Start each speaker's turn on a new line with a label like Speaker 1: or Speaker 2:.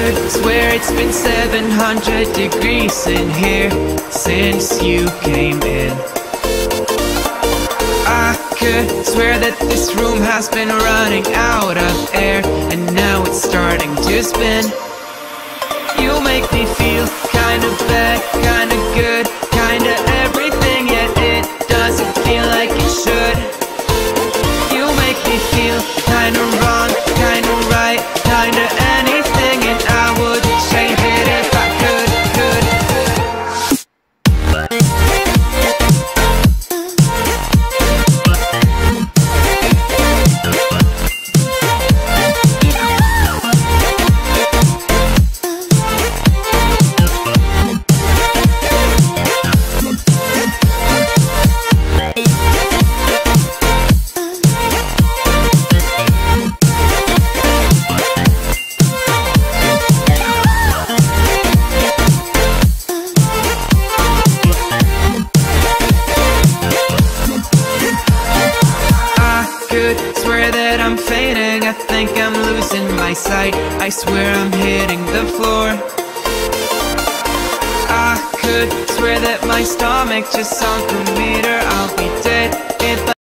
Speaker 1: could swear it's been 700 degrees in here since you came in. I could swear that this room has been running out of air, and now it's starting to spin. You make me feel kinda bad, kinda good, kinda everything, yet it doesn't feel like it should. You make me feel kinda wrong, kinda right, kinda anything, and I would change it if I could. Swear that I'm fainting, I think I'm losing my sight, I swear I'm hitting the floor. I could swear that my stomach just sunk a meter, I'll be dead if I